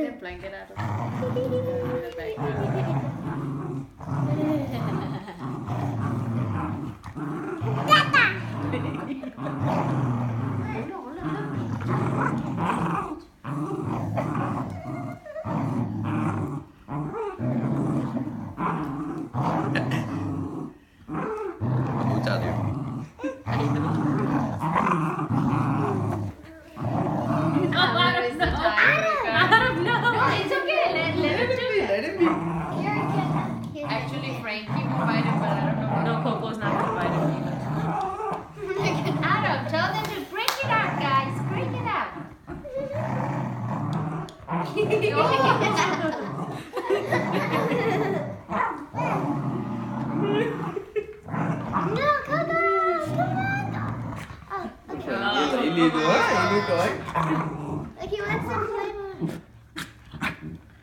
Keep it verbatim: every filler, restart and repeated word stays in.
a blanket out of the background. Ủa trời ơi. I don't know. No, it's okay. Let, let him do it. Let him be. Actually, Frankie will bite it, but I don't know. No, Coco's not gonna bite it. Adam, tell them to break it out, guys. Break it out. No, Coco, come on. Oh, okay. Ý liên quá, ý liên quá.